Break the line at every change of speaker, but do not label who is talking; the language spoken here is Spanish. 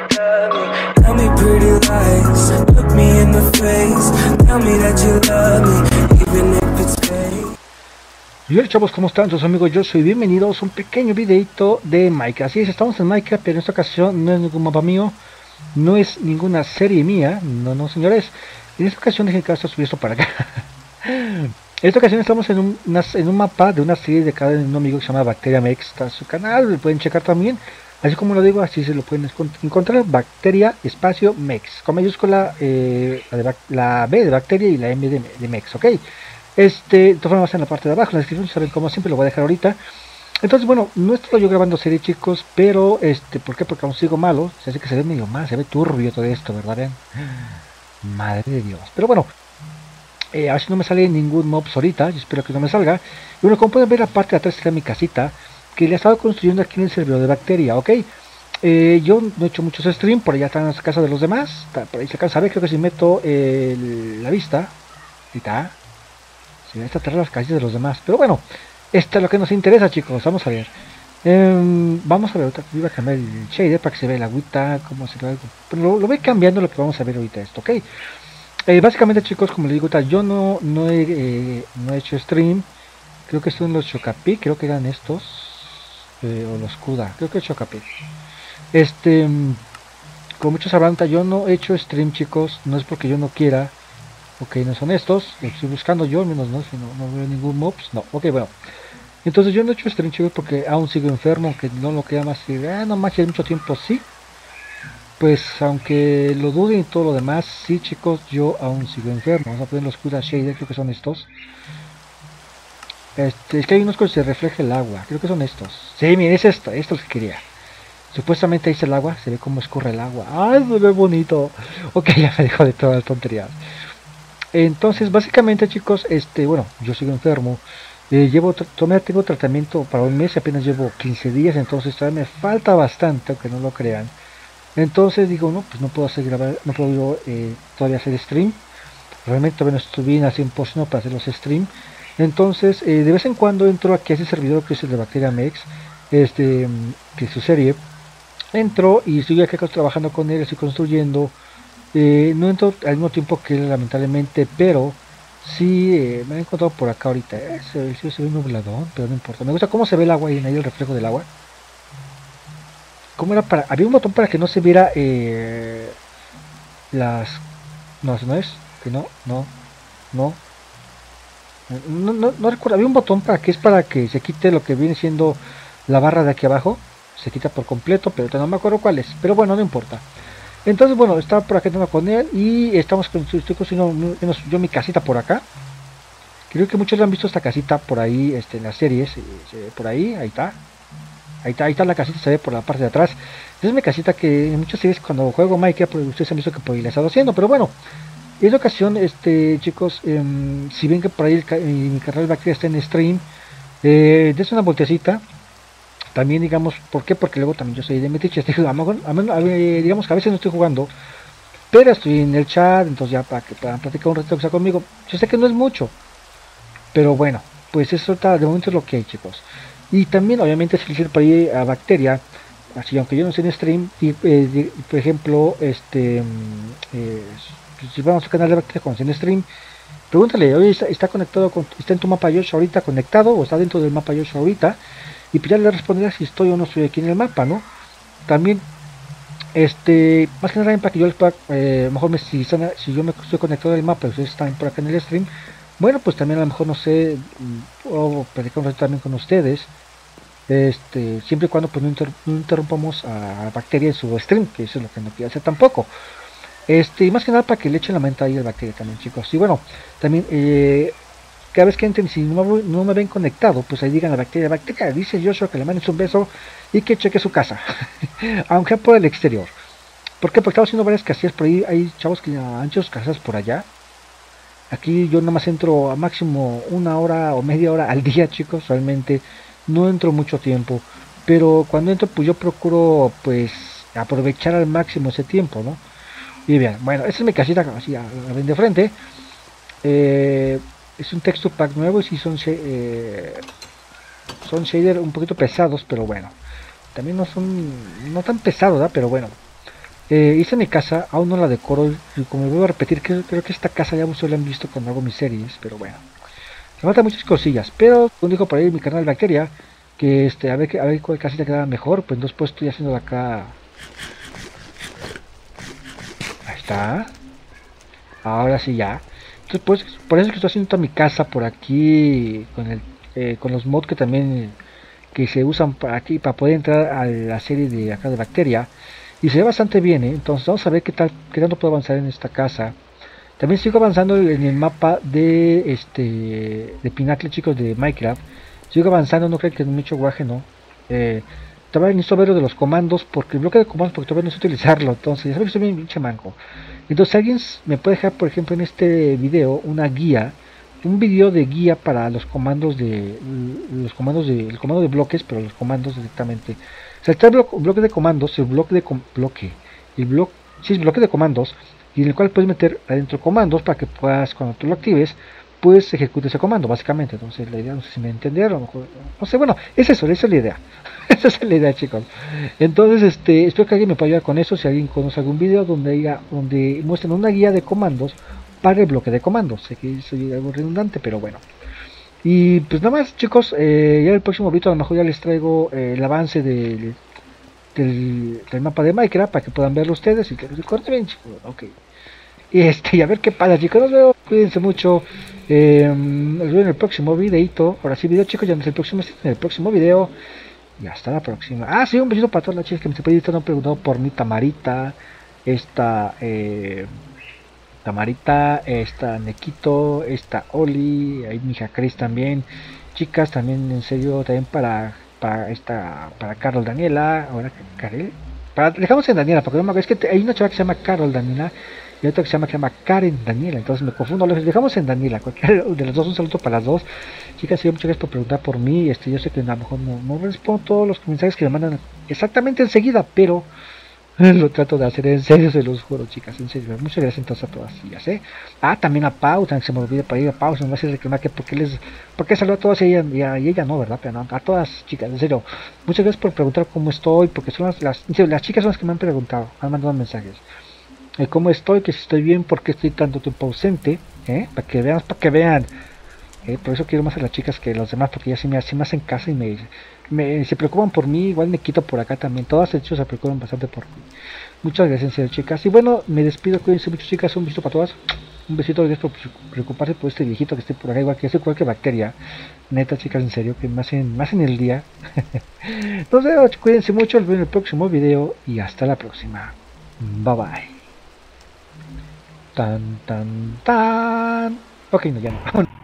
Tell me pretty lies, look me in the face, tell me that you love me, even if it's fake.
Y hola chavos, ¿cómo están sus amigos? Yo soy bienvenidos a un pequeño videito de Minecraft. Así es, estamos en Minecraft, pero en esta ocasión no es ningún mapa mío, no es ninguna serie mía, no señores. En esta ocasión dejen que esto subir esto para acá. En esta ocasión estamos en un mapa de una serie de cada un amigo que se llama Bacteria Mex. Está en su canal, lo pueden checar también. Así como lo digo, así se lo pueden encontrar. Bacteria espacio Mex, con mayúscula la B de Bacteria y la M de Mex, ¿ok? De todas formas en la parte de abajo, en la descripción, saben como siempre, lo voy a dejar ahorita. Entonces, bueno, no estoy yo grabando serie, chicos, pero, ¿por qué? Porque aún sigo malo, así que se ve medio mal, se ve turbio todo esto, ¿verdad? Vean. Madre de Dios. Pero bueno, a ver si no me sale ningún mobs ahorita, yo espero que no me salga. Y bueno, como pueden ver, la parte de atrás está mi casita, que le he estado construyendo aquí en el servidor de Bacteria, ¿ok? Yo no he hecho muchos streams, por allá están las casas de los demás, por ahí se alcanza a ver, creo que si meto la vista, ahí está. Se ve hasta atrás las calles de los demás, pero bueno, esto es lo que nos interesa, chicos, vamos a ver. Vamos a ver, ahorita iba a cambiar el shader para que se vea el agüita, cómo se ve, pero lo voy cambiando lo que vamos a ver ahorita esto, ¿ok? Básicamente, chicos, como les digo, yo no he hecho stream. Creo que son los Chocapic, creo que eran estos, o los Kuda, creo que es Chocapic. Como muchos sabrán, yo no he hecho stream, chicos, no es porque yo no quiera. Ok, no son estos, estoy buscando yo, al menos no, si no veo ningún mobs, no, ok, bueno. Entonces yo no he hecho stream, chicos, porque aún sigo enfermo, aunque no lo queda más, no manches, mucho tiempo, sí. Pues aunque lo duden y todo lo demás, sí, chicos, yo aún sigo enfermo. Vamos a poner los Kuda Shader, creo que son estos. Es que hay unos que se refleja el agua, creo que son estos. Sí, miren, es esto es lo que quería. Supuestamente ahí está el agua, se ve cómo escurre el agua. ¡Ay, se ve bonito! Ok, ya me dejo de todas las tonterías. Entonces, básicamente, chicos, bueno, yo sigo enfermo. Tengo tratamiento para un mes, apenas llevo 15 días, entonces todavía me falta bastante, aunque no lo crean. Entonces digo, no, pues no puedo grabar, no puedo yo todavía hacer stream. Realmente todavía no estoy bien al 100% para hacer los stream. Entonces, de vez en cuando entro aquí a ese servidor que es el de Bacteria Mex, que es su serie. Entro y estoy aquí trabajando con él, estoy construyendo. No entro al mismo tiempo que él, lamentablemente, pero sí me he encontrado por acá ahorita. Se ve nubladón, pero no importa. Me gusta cómo se ve el agua y en ahí el reflejo del agua. ¿Cómo era para...? Había un botón para que no se viera las... No, no es. Que no recuerdo. Había un botón para que se quite lo que viene siendo la barra de aquí abajo. Se quita por completo, pero no me acuerdo cuál es. Pero bueno, no importa. Entonces, bueno, estaba por acá con él y estoy construyendo yo mi casita por acá. Creo que muchos han visto esta casita por ahí, en las series, por ahí, ahí está. Ahí está la casita, se ve por la parte de atrás. Esa es mi casita que en muchas series cuando juego Minecraft, pues ustedes han visto que por ahí la he estado haciendo, pero bueno. En esta ocasión, chicos, si ven que por ahí mi canal Bacteria está en stream, des una voltecita. También digamos, ¿por qué? Porque luego también yo soy de metiche, digamos que a veces no estoy jugando, pero estoy en el chat, entonces ya para que puedan platicar un ratito conmigo. Yo sé que no es mucho, pero bueno, pues eso de momento es lo que hay, chicos. Y también obviamente si por ahí a Bacteria, así aunque yo no sé en stream, y, por ejemplo, si vamos al canal de Bacteria cuando esté en stream, pregúntale, oye, está conectado está en tu mapa Yoshi ahorita conectado o está dentro del mapa Yoshi ahorita, y pues ya le responderá si estoy o no estoy aquí en el mapa, ¿no? También, más que nada para que yo les pueda, mejor si yo me estoy conectado al mapa y ustedes están por acá en el stream, bueno, pues también a lo mejor no sé, o platicar un rato también con ustedes, siempre y cuando pues no interrumpamos a Bacteria en su stream, que eso es lo que no quiero hacer tampoco. Y más que nada para que le echen la mente ahí al Bacteria también, chicos. Y bueno, también cada vez que entren, si no me ven conectado, pues ahí digan a Bacteria, dice Joshua que le mandes un beso y que cheque su casa, aunque por el exterior. ¿Por qué? Porque estamos haciendo varias casillas por ahí, hay chavos que han hecho sus casas por allá. Aquí yo nada más entro a máximo una hora o media hora al día, chicos, realmente no entro mucho tiempo, pero cuando entro pues yo procuro pues aprovechar al máximo ese tiempo, ¿no? Y bien, bueno, esta es mi casita así la ven de frente. Es un texture pack nuevo y sí son shaders un poquito pesados, pero bueno, también no tan pesados, ¿verdad? Pero bueno, Hice mi casa, aún no la decoro, y como vuelvo a repetir, creo que esta casa ya muchos la han visto cuando hago mis series, pero bueno. Me faltan muchas cosillas, pero como dijo por ahí mi canal Bacteria, que a ver cuál casita queda mejor, pues después estoy haciendo de acá. Ahí está. Ahora sí ya. Entonces pues, por eso es que estoy haciendo toda mi casa por aquí con los mods que también que se usan para aquí para poder entrar a la serie de acá de Bacteria. Y se ve bastante bien, ¿eh? Entonces vamos a ver qué tanto puedo avanzar en esta casa. También sigo avanzando en el mapa de Pinacle, chicos, de Minecraft. Sigo avanzando, no creo que es mucho guaje, ¿no? Todavía necesito ver lo de los comandos, porque el bloque de comandos, porque todavía no sé utilizarlo. Entonces, ya sabes que soy bien pinche manco. Entonces, si alguien me puede dejar, por ejemplo, en este video, una guía, un video de guía para los comandos el comando de bloques, pero los comandos directamente. O sea, está el bloque de comandos, el bloque de bloque de comandos, y en el cual puedes meter adentro comandos para que puedas, cuando tú lo actives, pues ejecute ese comando, básicamente. Entonces la idea, no sé si me entendieron, a lo mejor, no sé, bueno, es eso, esa es la idea. Esa es la idea, chicos. Entonces, espero que alguien me pueda ayudar con eso. Si alguien conoce algún video donde muestren una guía de comandos para el bloque de comandos. Sé que soy algo redundante, pero bueno. Y pues nada más, chicos, ya en el próximo video a lo mejor ya les traigo el avance del mapa de Minecraft para que puedan verlo ustedes y que lo recuerden bien, chicos. Ok. Y a ver qué pasa, chicos. Nos vemos, cuídense mucho. Nos vemos en el próximo videito. Ahora sí, video, chicos, ya no es en el próximo video. Y hasta la próxima. Ah, sí, un besito para todas las chicas que me están preguntando por mi Tamarita. Esta, Tamarita, esta Nequito, esta Oli, ahí mi hija Cris también. Chicas, también en serio, también para Carol Daniela. Ahora, Karel. Dejamos en Daniela, porque no me acuerdo. Es que hay una chava que se llama Carol Daniela y otra que se llama Karen Daniela, entonces me confundo. Les dejamos en Daniela, cualquiera de las dos, un saludo para las dos. Chicas, sí, muchas gracias por preguntar por mí. Yo sé que a lo mejor no respondo todos los mensajes que me mandan exactamente enseguida, pero lo trato de hacer en serio, se los juro, chicas, en serio. Muchas gracias entonces a todas ellas, también a Pau, también se me olvida para ir a Pau, no me hace reclamar que porque saludo a todas y ella no, ¿verdad? Pero no, a todas, chicas, en serio. Muchas gracias por preguntar cómo estoy, porque son las chicas son las que me han preguntado, me han mandado mensajes. Cómo estoy, que si estoy bien, porque estoy tanto tiempo ausente, para que vean. Por eso quiero más a las chicas que a los demás, porque ya sí me hacen caso y se preocupan por mí. Igual me quito por acá también, todas de hecho se preocupan bastante por mí. Muchas gracias, en serio, chicas. Y bueno, me despido, cuídense mucho, chicas. Un besito para todas, un besito, gracias por preocuparse por este viejito que esté por acá, igual que Bacteria. Neta, chicas, en serio, que más en el día. Nos vemos, cuídense mucho, nos vemos en el próximo video y hasta la próxima. Bye bye. Tan, tan, tan. Ok, no, ya no.